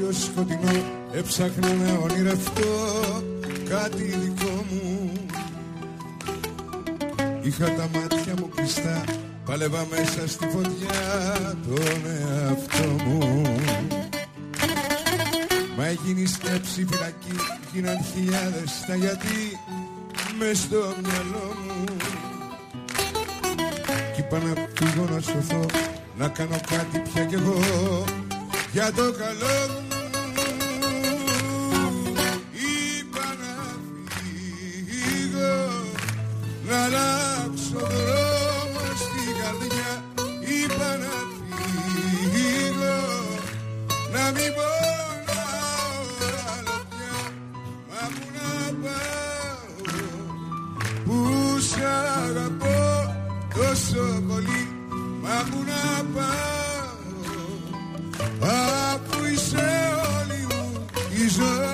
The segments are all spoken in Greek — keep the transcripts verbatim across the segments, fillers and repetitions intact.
το σκοτεινό έψαχνα να ονειρευτώ κάτι δικό μου. Είχα τα μάτια μου κλειστά, πάλευα μέσα στη φωτιά τον εαυτό μου. Μα έγινε σκέψη φυλακή, γίναν χιλιάδες τα γιατί μες στο μυαλό μου. Κι είπα να φύγω να σωθώ, να κάνω κάτι πια κι εγώ για το καλό μου. Είπα να φύγω, να αλλάξω δρόμο στην καρδιά. Είπα να φύγω, να μην πονάω άλλο πια. Μα που να πάω, που σ' αγαπώ τόσο πολύ. Μα που να πάω, αφού είσαι όλη μου η ζωή.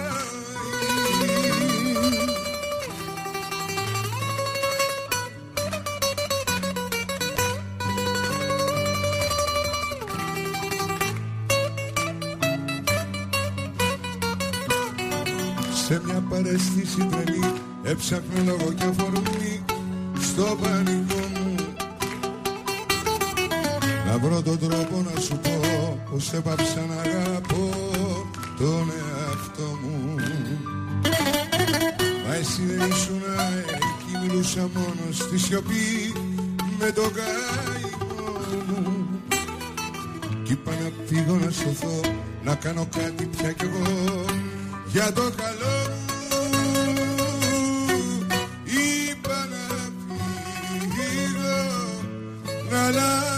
Σε μια παρέστηση τρελή έψαχνα λόγο και αφορμή στο πανικό μου. Να βρω τον τρόπο να σου πω πως έπαψα να αγαπώ τον εαυτό μου. Μα εσύ δεν ήσουν εκεί, μιλούσα μόνο στη σιωπή με τον καημό μου. Κι είπα να φύγω να σωθώ, να κάνω κάτι πια κι εγώ για το καλό μου. Είπα να φύγω, να αλλάξω